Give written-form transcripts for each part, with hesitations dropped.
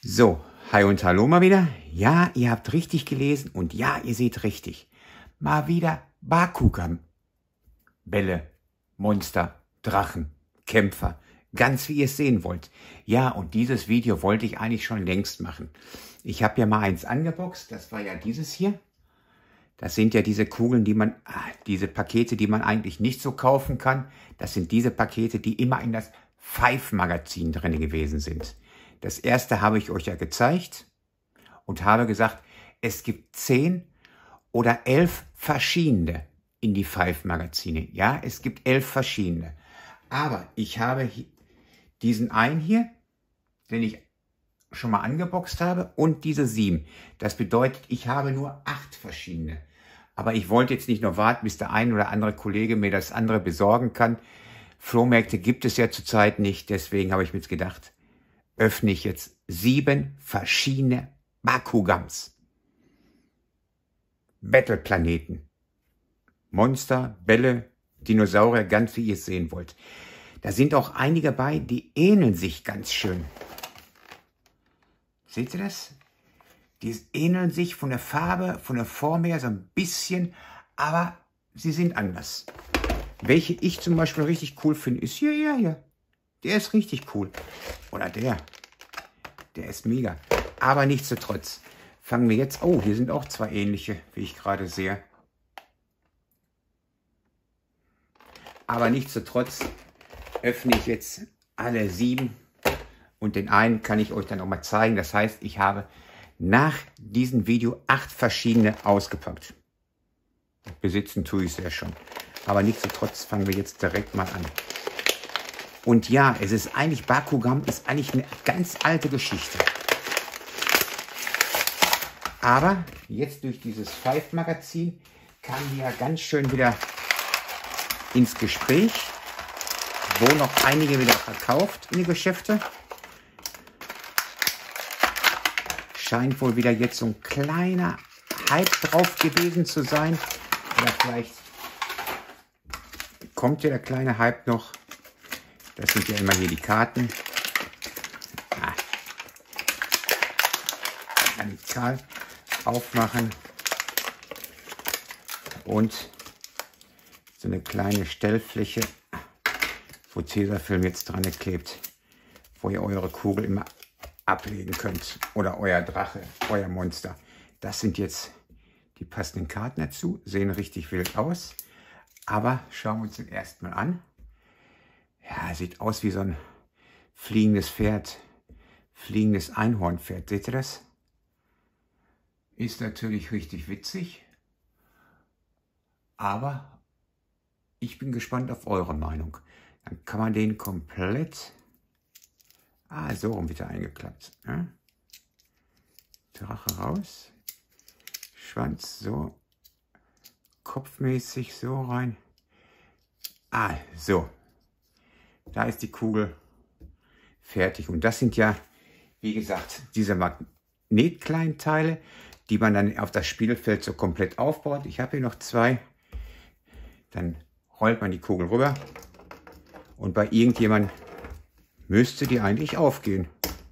So, hi und hallo mal wieder. Ja, ihr habt richtig gelesen und ja, ihr seht richtig. Mal wieder Bakugan. Bälle, Monster, Drachen, Kämpfer. Ganz wie ihr es sehen wollt. Ja, und dieses Video wollte ich eigentlich schon längst machen. Ich habe ja mal eins angeboxt, das war ja dieses hier. Das sind ja diese Kugeln, diese Pakete, die man eigentlich nicht so kaufen kann. Das sind diese Pakete, die immer in das Five-Magazin drin gewesen sind. Das erste habe ich euch ja gezeigt und habe gesagt, es gibt 10 oder 11 verschiedene in die Five-Magazine. Ja, es gibt 11 verschiedene. Aber ich habe diesen einen hier, den ich schon mal angeboxt habe, und diese 7. Das bedeutet, ich habe nur 8 verschiedene. Aber ich wollte jetzt nicht nur warten, bis der ein oder andere Kollege mir das andere besorgen kann. Flohmärkte gibt es ja zurzeit nicht, deswegen habe ich mir jetzt gedacht, öffne ich jetzt 7 verschiedene Bakugans. Battle-Planeten. Monster, Bälle, Dinosaurier, ganz wie ihr es sehen wollt. Da sind auch einige bei, die ähneln sich ganz schön. Seht ihr das? Die ähneln sich von der Farbe, von der Form her so ein bisschen, aber sie sind anders. Welche ich zum Beispiel richtig cool finde, ist hier. Der ist richtig cool. Oder der ist mega. Aber nichtsdestotrotz fangen wir jetzt... Oh, hier sind auch 2 ähnliche, wie ich gerade sehe. Aber nichtsdestotrotz öffne ich jetzt alle 7. Und den einen kann ich euch dann auch mal zeigen. Das heißt, ich habe nach diesem Video 8 verschiedene ausgepackt. Besitzen tue ich es ja schon. Aber nichtsdestotrotz fangen wir jetzt direkt mal an. Und ja, es ist eigentlich, Bakugan ist eigentlich eine ganz alte Geschichte. Aber jetzt durch dieses Five-Magazin kamen wir ja ganz schön wieder ins Gespräch. Wurden auch einige wieder verkauft in die Geschäfte. Scheint wohl wieder jetzt so ein kleiner Hype drauf gewesen zu sein. Oder vielleicht kommt ja der kleine Hype noch. Das sind ja immer hier die Karten. Radikal aufmachen. Und so eine kleine Stellfläche, wo Tesafilm jetzt dran klebt, wo ihr eure Kugel immer ablegen könnt. Oder euer Drache, euer Monster. Das sind jetzt die passenden Karten dazu. Sehen richtig wild aus. Aber schauen wir uns den ersten mal an. Ja, sieht aus wie so ein fliegendes Pferd. Fliegendes Einhornpferd. Seht ihr das? Ist natürlich richtig witzig. Aber ich bin gespannt auf eure Meinung. Dann kann man den komplett... so rum wieder eingeklappt. Ja? Drache raus. Schwanz so. Kopfmäßig so rein. So. Da ist die Kugel fertig. Und das sind ja, wie gesagt, diese Magnetkleinteile, die man dann auf das Spielfeld so komplett aufbaut. Ich habe hier noch 2. Dann rollt man die Kugel rüber. Und bei irgendjemandem müsste die eigentlich aufgehen.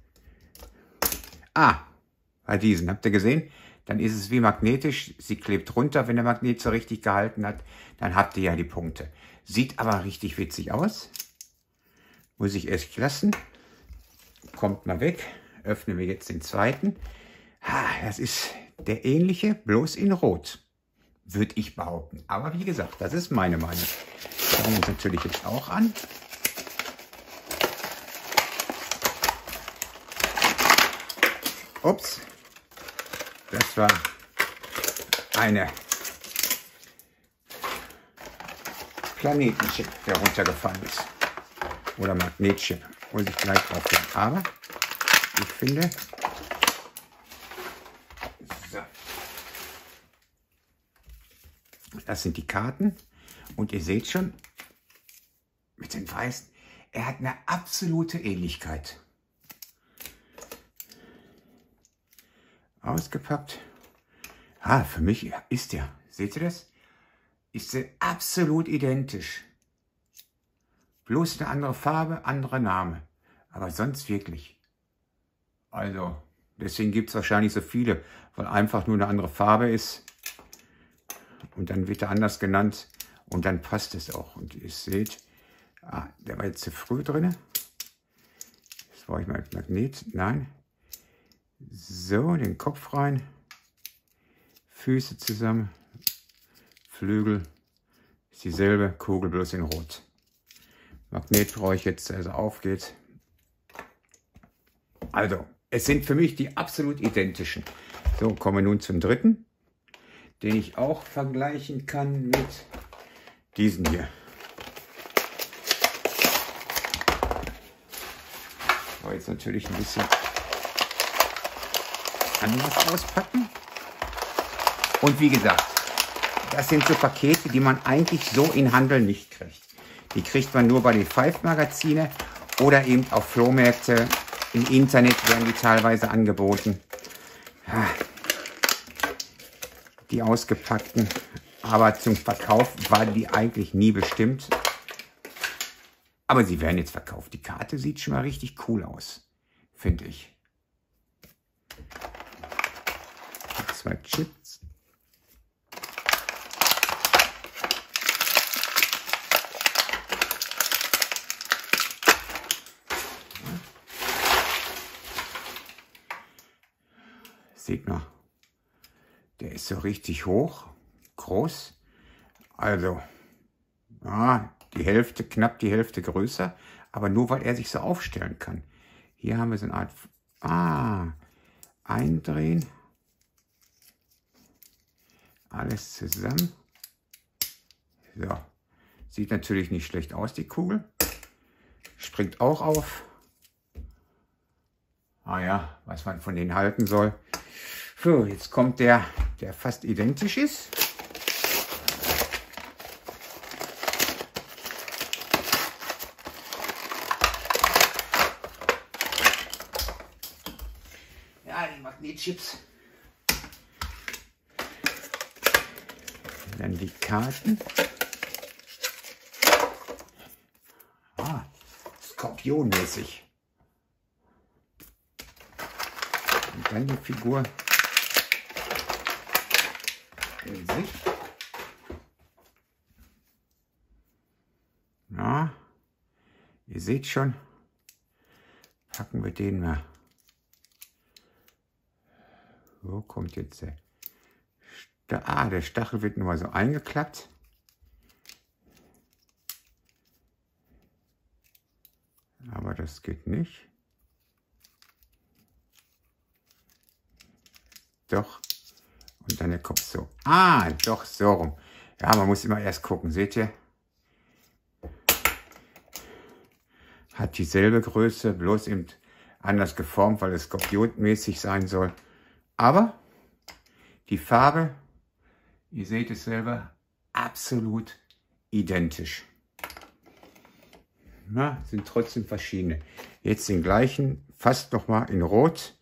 Bei diesen, habt ihr gesehen? Dann ist es wie magnetisch. Sie klebt runter, wenn der Magnet so richtig gehalten hat. Dann habt ihr ja die Punkte. Sieht aber richtig witzig aus. Muss ich erst lassen. Kommt mal weg. Öffnen wir jetzt den zweiten. Das ist der ähnliche, bloß in Rot. Würde ich behaupten. Aber wie gesagt, das ist meine Meinung. Schauen wir uns natürlich jetzt auch an. Ups. Das war eine Planetenchip, der runtergefallen ist. Oder Magnetchip, muss ich gleich drauf gehen. Aber ich finde, das sind die Karten. Und ihr seht schon, mit den Weißen, er hat eine absolute Ähnlichkeit. Ausgepackt. Für mich ist der, seht ihr das? Ist der absolut identisch. Bloß eine andere Farbe, anderer Name. Aber sonst wirklich Also, deswegen gibt es wahrscheinlich so viele, weil einfach nur eine andere Farbe ist. Und dann wird er anders genannt und dann passt es auch. Und ihr seht, der war jetzt zu früh drin. Das war ich mal als Magnet. Nein. So, den Kopf rein. Füße zusammen. Flügel. Ist dieselbe Kugel, bloß in Rot. Magnet brauche ich jetzt, also aufgeht. Also, es sind für mich die absolut identischen. So, kommen wir nun zum dritten, den ich auch vergleichen kann mit diesen hier. Aber jetzt natürlich ein bisschen anders auspacken. Und wie gesagt, das sind so Pakete, die man eigentlich so in Handel nicht kriegt. Die kriegt man nur bei den Five-Magazine oder eben auf Flohmärkte. Im Internet werden die teilweise angeboten. Die ausgepackten. Aber zum Verkauf waren die eigentlich nie bestimmt. Aber sie werden jetzt verkauft. Die Karte sieht schon mal richtig cool aus, finde ich. 2 Chips. Seht mal, der ist so richtig hoch, groß. Also, die Hälfte, knapp die Hälfte größer, aber nur weil er sich so aufstellen kann. Hier haben wir so eine Art, eindrehen. Alles zusammen. So, sieht natürlich nicht schlecht aus, die Kugel. Springt auch auf. Ja, was man von denen halten soll. So, jetzt kommt der fast identisch ist. Ja, die Magnetchips. Dann die Karten. Skorpionmäßig. Und dann die Figur in sich. Ja, ihr seht schon, packen wir den mal. Wo kommt jetzt der? Der Stachel wird nur mal so eingeklappt. Aber das geht nicht. Doch. Und dann der Kopf so. Doch, so rum. Ja, man muss immer erst gucken. Seht ihr? Hat dieselbe Größe, bloß eben anders geformt, weil es skorpionmäßig sein soll. Aber die Farbe, ihr seht es selber, absolut identisch. Na, sind trotzdem verschiedene. Jetzt den gleichen, fast nochmal in Rot.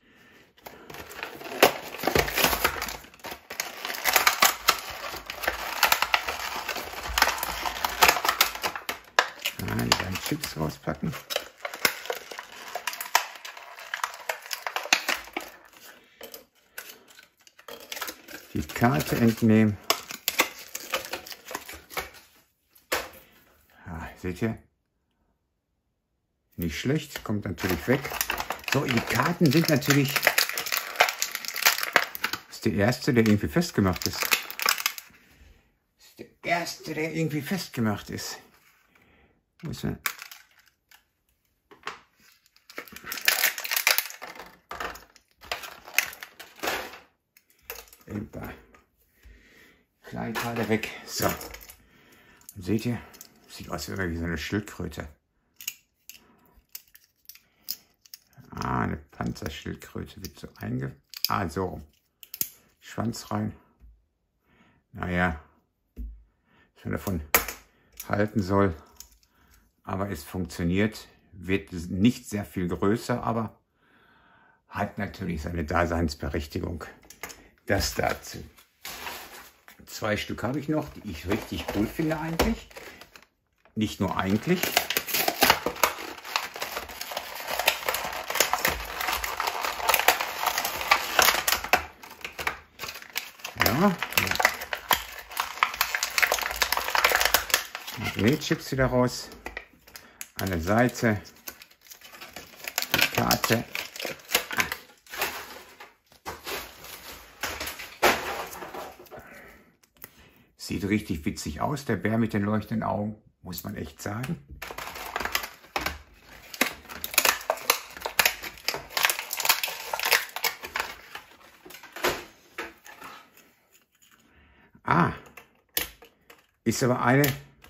Die beiden Chips rauspacken. Die Karte entnehmen. Seht ihr? Nicht schlecht, kommt natürlich weg. So, die Karten sind natürlich... Das ist der erste, der irgendwie festgemacht ist. Das ist der erste, der irgendwie festgemacht ist. Wo ist er? Ein paar Kleinteile weg. So. Und seht ihr? Sieht aus wie so eine Schildkröte. Eine Panzerschildkröte wird so so rum. Schwanz rein. Naja, was man davon halten soll. Aber es funktioniert. Wird nicht sehr viel größer, aber hat natürlich seine Daseinsberechtigung. Das dazu. 2 Stück habe ich noch, die ich richtig cool finde eigentlich. Nicht nur eigentlich. Ja. Magnetchips wieder raus. An der Seite. Die Karte. Sieht richtig witzig aus, der Bär mit den leuchtenden Augen, muss man echt sagen. Ah, ist aber eine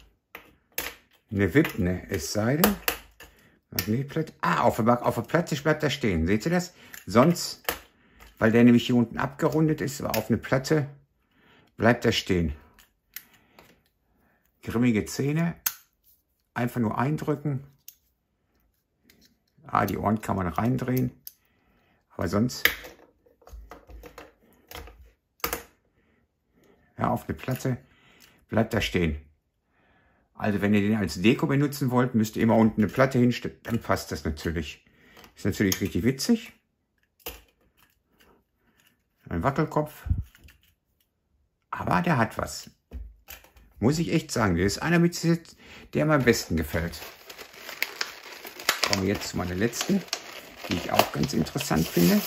VIP, ne? Es sei denn, Magnetplatte. Ah, auf der Platte bleibt er stehen. Seht ihr das? Sonst, weil der nämlich hier unten abgerundet ist, aber auf eine Platte bleibt er stehen. Grimmige Zähne, einfach nur eindrücken. Ah, die Ohren kann man reindrehen, aber sonst, ja, auf eine Platte bleibt er stehen. Also wenn ihr den als Deko benutzen wollt, müsst ihr immer unten eine Platte hinstellen, dann passt das natürlich. Ist natürlich richtig witzig. Ein Wackelkopf, aber der hat was. Muss ich echt sagen, der ist einer mit, der mir am besten gefällt. Kommen wir jetzt zu meiner letzten, die ich auch ganz interessant finde.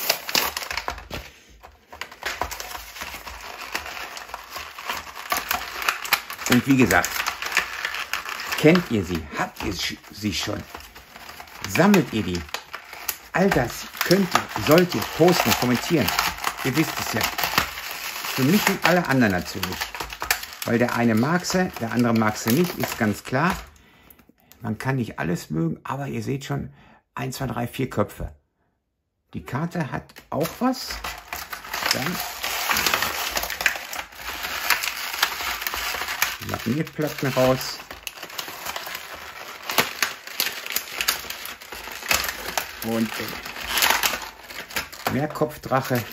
Und wie gesagt, kennt ihr sie? Habt ihr sie schon? Sammelt ihr die? All das könnt ihr, sollt ihr posten, kommentieren. Ihr wisst es ja. Für mich und alle anderen natürlich. Weil der eine mag sie, der andere mag sie nicht, ist ganz klar. Man kann nicht alles mögen, aber ihr seht schon, 1, 2, 3, 4 Köpfe. Die Karte hat auch was. Dann Magnetplatten raus. Und Mehrkopfdrache.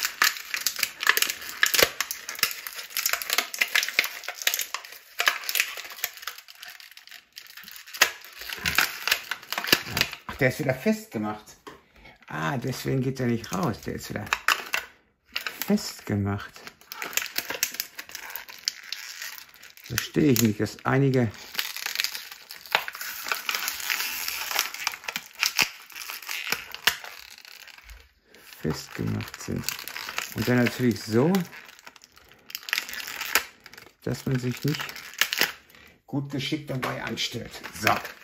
Ach, der ist wieder festgemacht. Ah, deswegen geht er nicht raus. Der ist wieder festgemacht. Verstehe ich nicht, dass einige festgemacht sind. Und dann natürlich so, dass man sich nicht gut geschickt dabei anstellt. So.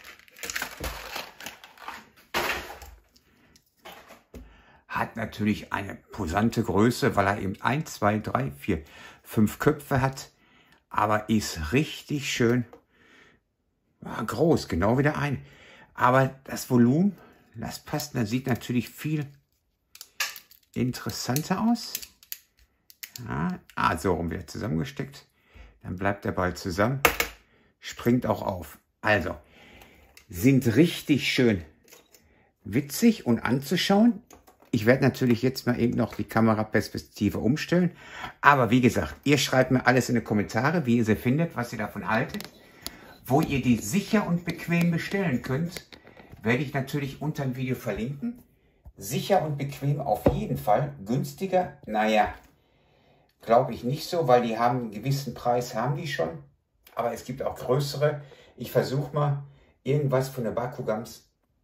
Hat natürlich eine posante Größe, weil er eben 1, 2, 3, 4, 5 Köpfe hat. Aber ist richtig schön groß, genau wie der eine. Aber das Volumen, das passt, das sieht natürlich viel interessanter aus. Ja, so rum wieder zusammengesteckt. Dann bleibt der Ball zusammen, springt auch auf. Also, sind richtig schön witzig und anzuschauen. Ich werde natürlich jetzt mal eben noch die Kameraperspektive umstellen. Aber wie gesagt, ihr schreibt mir alles in die Kommentare, wie ihr sie findet, was ihr davon haltet. Wo ihr die sicher und bequem bestellen könnt, werde ich natürlich unter dem Video verlinken. Sicher und bequem auf jeden Fall. Günstiger, naja, glaube ich nicht so, weil die haben einen gewissen Preis, haben die schon. Aber es gibt auch größere. Ich versuche mal irgendwas von der Bakugams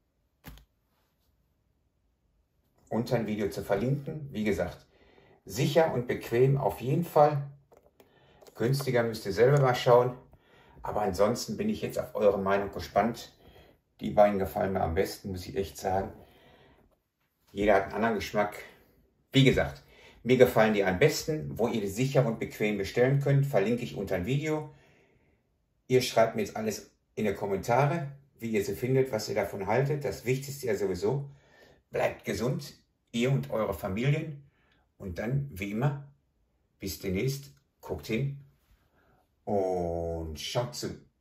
unter ein Video zu verlinken. Wie gesagt, sicher und bequem auf jeden Fall. Günstiger müsst ihr selber mal schauen. Aber ansonsten bin ich jetzt auf eure Meinung gespannt. Die beiden gefallen mir am besten, muss ich echt sagen. Jeder hat einen anderen Geschmack. Wie gesagt, mir gefallen die am besten. Wo ihr die sicher und bequem bestellen könnt, verlinke ich unter ein Video. Ihr schreibt mir jetzt alles in die Kommentare, wie ihr sie findet, was ihr davon haltet. Das Wichtigste ja sowieso. Bleibt gesund, ihr und eure Familien. Und dann, wie immer, bis demnächst. Guckt hin und schaut zu.